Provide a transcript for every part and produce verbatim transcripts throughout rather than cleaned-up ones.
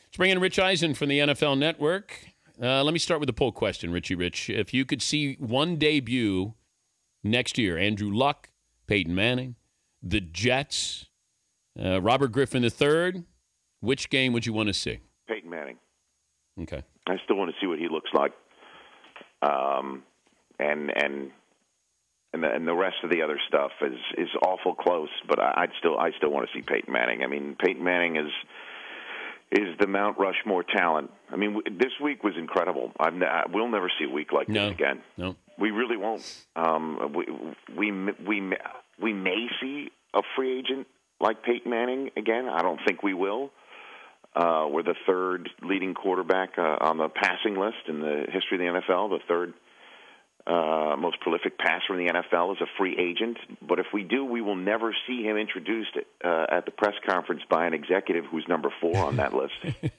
Let's bring in Rich Eisen from the N F L Network. Uh, let me start with the poll question, Richie Rich. If you could see one debut next year, Andrew Luck, Peyton Manning, the Jets, uh, Robert Griffin the third, which game would you want to see? Peyton Manning. Okay. I still want to see what he looks like. Um, and and and the, and the rest of the other stuff is, is awful close, but I, I'd still I still want to see Peyton Manning. I mean, Peyton Manning is is the Mount Rushmore talent. I mean, w- this week was incredible. I've ne- we'll never see a week like No. this again. No. We really won't. Um, we, we we we may see a free agent like Peyton Manning again. I don't think we will. Uh, we're the third leading quarterback uh, on the passing list in the history of the N F L. The third uh, most prolific passer in the N F L is a free agent. But if we do, we will never see him introduced uh, at the press conference by an executive who's number four on that list.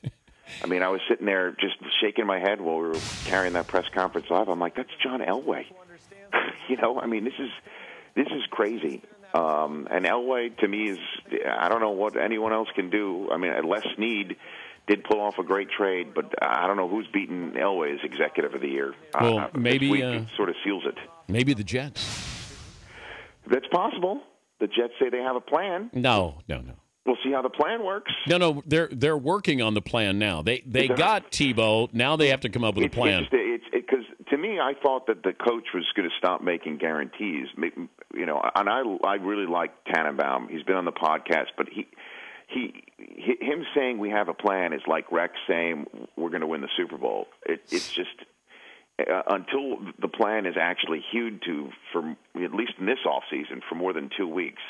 I mean, I was sitting there just shaking my head while we were carrying that press conference live. I'm like, that's John Elway. you know, I mean, this is this is crazy. Um, and Elway, to me, is I don't know what anyone else can do. I mean, Les Snead did pull off a great trade, but I don't know who's beaten Elway as Executive of the Year. Well, uh, maybe this week, uh, it sort of seals it. Maybe the Jets. That's possible. The Jets say they have a plan. No, no, no. We'll see how the plan works. No, no, they're they're working on the plan now. They they got Tebow. Now they have to come up with it's, a plan. It's because it, to me, I thought that the coach was going to stop making guarantees. You know, and I I really like Tannenbaum. He's been on the podcast, but he he, he him saying we have a plan is like Rex saying we're going to win the Super Bowl. It, it's just uh, until the plan is actually hewed to for at least in this off season for more than two weeks.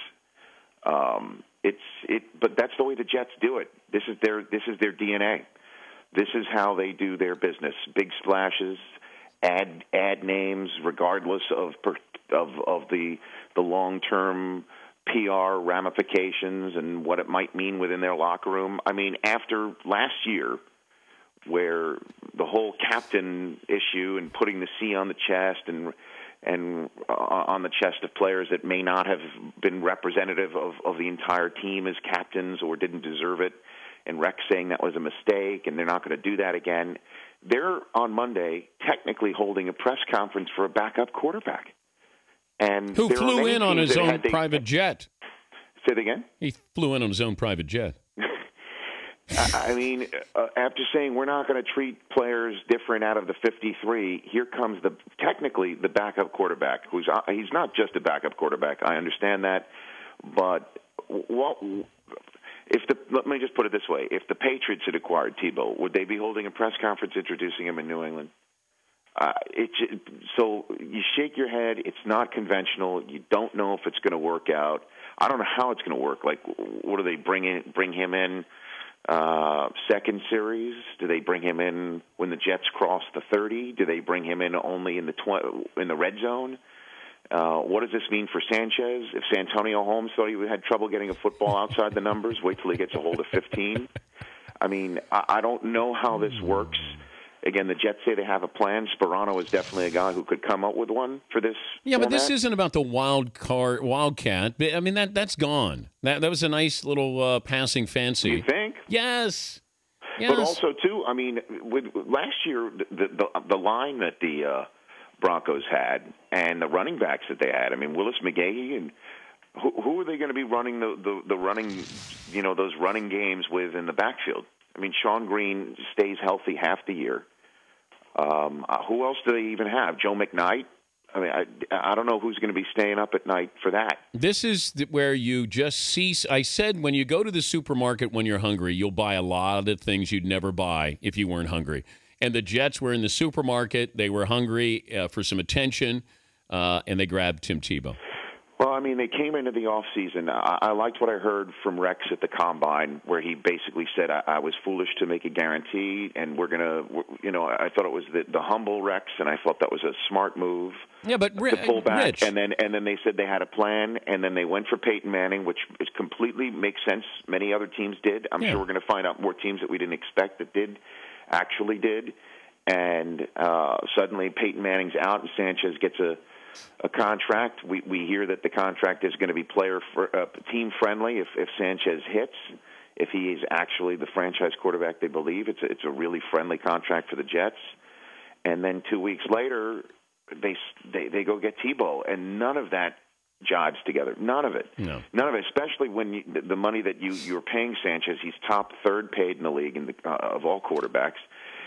Um, it's it, but that's the way the Jets do it. This is their this is their D N A. This is how they do their business. Big splashes, add add names, regardless of of of the the long term P R ramifications and what it might mean within their locker room. I mean, after last year, where the whole captain issue and putting the C on the chest and and uh, on the chest of players that may not have been representative of, of the entire team as captains or didn't deserve it, and Rex saying that was a mistake and they're not going to do that again. They're on Monday technically holding a press conference for a backup quarterback. And who flew in on his own they, private jet? Say it again? He flew in on his own private jet. I mean, uh, after saying we're not going to treat players different out of the fifty-three, here comes the technically the backup quarterback. Who's uh, he's not just a backup quarterback. I understand that, but what if the? Let me just put it this way: if the Patriots had acquired Tebow, would they be holding a press conference introducing him in New England? Uh, it, so you shake your head. It's not conventional. You don't know if it's going to work out. I don't know how it's going to work. Like, what do they bring in? Bring him in? Uh, second series? Do they bring him in when the Jets cross the thirty? Do they bring him in only in the tw- in the red zone? Uh, what does this mean for Sanchez? If Santonio Holmes thought he had trouble getting a football outside the numbers, wait till he gets a hold of fifteen. I mean, I, I don't know how this works. Again, the Jets say they have a plan. Sperano is definitely a guy who could come up with one for this. Yeah, format. but this isn't about the wild card, wildcat. I mean, that that's gone. That that was a nice little uh, passing fancy. You think? Yes. Yes. But also, too, I mean, with, last year, the, the the line that the uh, Broncos had and the running backs that they had, I mean, Willis McGahee and who, who are they going to be running the, the, the running, you know, those running games with in the backfield? I mean, Sean Green stays healthy half the year. Um, uh, who else do they even have? Joe McKnight? I mean, I, I don't know who's going to be staying up at night for that. This is where you just cease. I said when you go to the supermarket when you're hungry, you'll buy a lot of things you'd never buy if you weren't hungry. And the Jets were in the supermarket. They were hungry uh, for some attention, uh, and they grabbed Tim Tebow. Well, I mean, they came into the offseason. I, I liked what I heard from Rex at the Combine, where he basically said, I, I was foolish to make a guarantee, and we're going to, you know, I thought it was the, the humble Rex, and I thought that was a smart move. Yeah, but to pull back. Rich. And then and then they said they had a plan, and then they went for Peyton Manning, which is completely makes sense. Many other teams did. I'm yeah. sure we're going to find out more teams that we didn't expect that did, actually did. And uh, suddenly Peyton Manning's out, and Sanchez gets a a contract. We we hear that the contract is going to be player for, uh, team friendly if, if Sanchez hits. if he is actually the franchise quarterback they believe. It's a, it's a really friendly contract for the Jets. And then two weeks later, they they, they go get Tebow, and none of that jives together. None of it. No. None of it, especially when you, the, the money that you, you're paying Sanchez, he's top third paid in the league in the, uh, of all quarterbacks.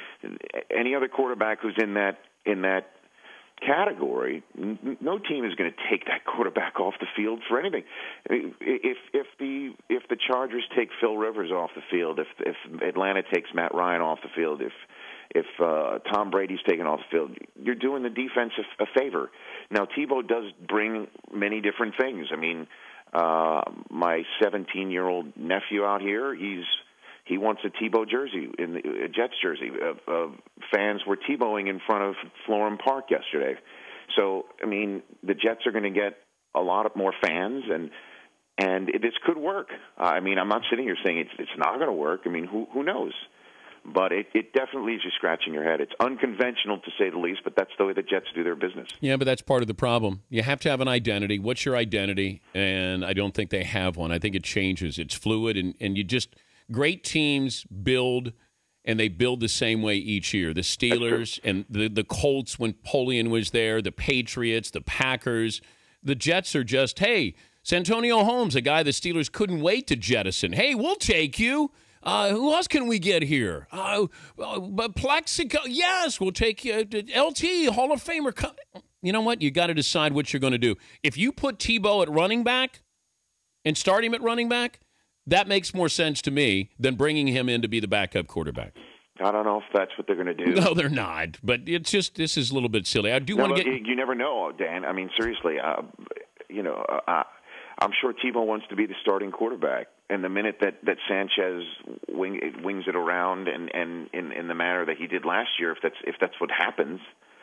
Any other quarterback who's in that in that category, no team is going to take that quarterback off the field for anything. If if the if the Chargers take Phil Rivers off the field, if if Atlanta takes Matt Ryan off the field, if if uh, Tom Brady's taken off the field, you're doing the defense a, a favor. Now Tebow does bring many different things. I mean, uh, my seventeen-year-old nephew out here, he's He wants a Tebow jersey, in the, a Jets jersey. Uh, uh, fans were Tebowing in front of Florham Park yesterday. So, I mean, the Jets are going to get a lot of more fans, and and it, this could work. Uh, I mean, I'm not sitting here saying it's it's not going to work. I mean, who who knows? But it, it definitely is you scratching your head. It's unconventional, to say the least, but that's the way the Jets do their business. Yeah, but that's part of the problem. You have to have an identity. What's your identity? And I don't think they have one. I think it changes. It's fluid, and, and you just – great teams build, and they build the same way each year. The Steelers and the, the Colts when Polian was there, the Patriots, the Packers. The Jets are just, hey, Santonio Holmes, a guy the Steelers couldn't wait to jettison. Hey, we'll take you. Uh, who else can we get here? Uh, uh, Plexico. Yes, we'll take you. L T, Hall of Famer. You know what? You got to decide what you're going to do. If you put Tebow at running back and start him at running back, that makes more sense to me than bringing him in to be the backup quarterback. I don't know if that's what they're going to do. No, they're not. But it's just, this is a little bit silly. I do no, want to get. You never know, Dan. I mean, seriously, uh, you know, uh, I'm sure Tebow wants to be the starting quarterback. And the minute that, that Sanchez wing, wings it around and, and in, in the manner that he did last year, if that's if that's what happens.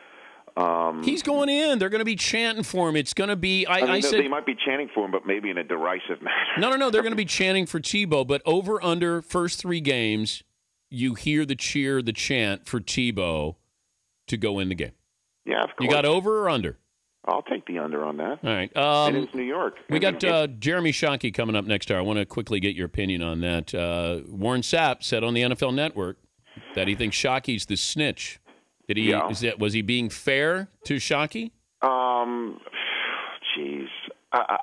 Um, He's going in. They're going to be chanting for him. It's going to be. I, I, mean, I said they might be chanting for him, but maybe in a derisive manner. No, no, no. They're going to be chanting for Tebow. But over under first three games, you hear the cheer, the chant for Tebow to go in the game. Yeah, of course. You got over or under? I'll take the under on that. All right. Um, and it's New York. We got uh, Jeremy Shockey coming up next hour. I want to quickly get your opinion on that. Uh, Warren Sapp said on the N F L Network that he thinks Shockey's the snitch. Did he? Yeah. Is that was he being fair to Shockey? Um, jeez. I, I,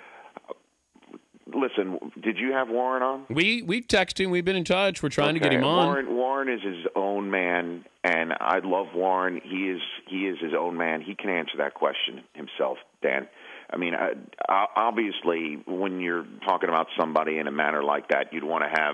listen, did you have Warren on? We we've texted him. We've been in touch. We're trying okay. to get him on. Warren, Warren is his own man, and I love Warren. He is he is his own man. He can answer that question himself, Dan. I mean, I, obviously, when you're talking about somebody in a manner like that, you'd want to have,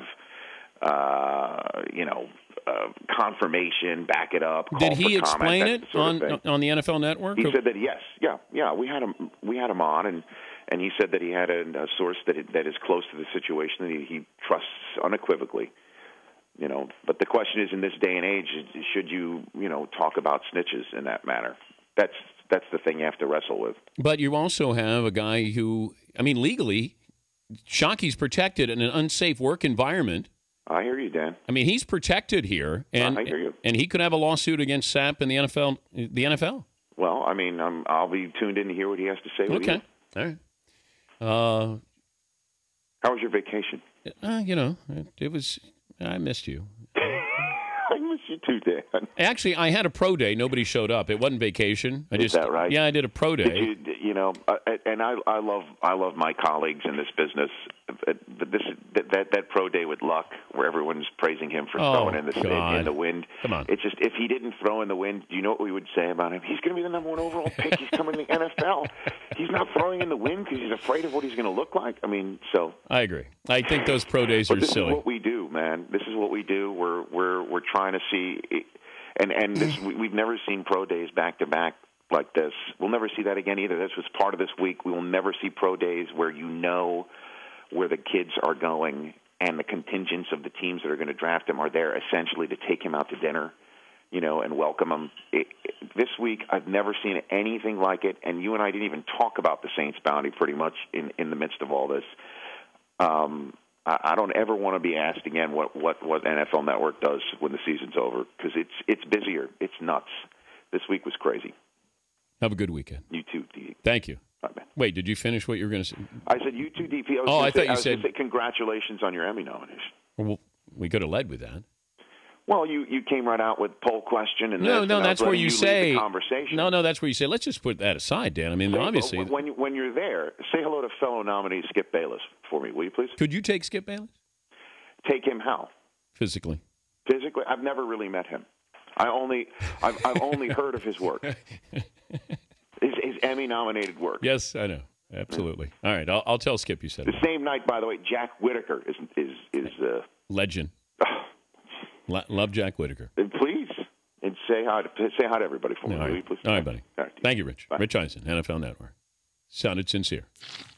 uh, you know, uh, confirmation, back it up. Did he explain comment, it on on the N F L Network? He said that yes, yeah, yeah. We had him, we had him on, and and he said that he had a, a source that that is close to the situation that he, he trusts unequivocally. You know, but the question is, in this day and age, should you you know talk about snitches in that manner? That's that's the thing you have to wrestle with. But you also have a guy who, I mean, legally, Shockey's protected in an unsafe work environment. I hear you, Dan. I mean, he's protected here, and I hear you. and he could have a lawsuit against Sapp in the N F L. The N F L. Well, I mean, I'm, I'll be tuned in to hear what he has to say. Okay, you. all right. Uh, How was your vacation? Uh, you know, it, it was. I missed you. I miss you too, Dan. Actually, I had a pro day. Nobody showed up. It wasn't vacation. I Is just, that right? Yeah, I did a pro day. Did you, you know, uh, and I, I love, I love my colleagues in this business. But this, that, that, that pro day with Luck, where everyone's praising him for Oh, throwing in the God. in the wind. Come on. It's just if he didn't throw in the wind, do you know what we would say about him? He's going to be the number one overall pick. He's coming to the N F L. He's not throwing in the wind because he's afraid of what he's going to look like. I mean, so I agree. I think those pro days but are this silly. is what we do, man. This is what we do. We're we're we're trying to see, and and this, we, we've never seen pro days back to back like this. We'll never see that again either. This was part of this week. We will never see pro days where you know where the kids are going and the contingents of the teams that are going to draft him are there essentially to take him out to dinner, you know, and welcome him. It, it, this week, I've never seen anything like it, and you and I didn't even talk about the Saints bounty pretty much in, in the midst of all this. Um, I, I don't ever want to be asked again what, what, what N F L Network does when the season's over because it's it's busier. It's nuts. This week was crazy. Have a good weekend. You too, D. Thank you. Right, man. Wait, did you finish what you were going to say? I said you too, D P. I was Oh, gonna I say, thought you I was said- gonna say congratulations on your Emmy nomination. Well, we could have led with that. Well, you, you came right out with poll question and No, this, no, and I that's was where letting you, lead say. the conversation. No, no, that's where you say. Let's just put that aside, Dan. I mean, Hey, obviously, when when you're there, say hello to fellow nominee Skip Bayless for me, will you please? could you take Skip Bayless Take him how? physically? Physically, I've never really met him. I only I've, I've only heard of his work, his, his Emmy-nominated work. Yes, I know. Absolutely. All right, I'll, I'll tell Skip you said The it. same night, by the way, Jack Whitaker is is is. Uh, Legend. Lo- love Jack Whitaker. please and say hi to say hi to everybody for me, All will right, you please? All right buddy. All right. Thank you, Rich. Bye. Rich Eisen, N F L Network. Sounded sincere.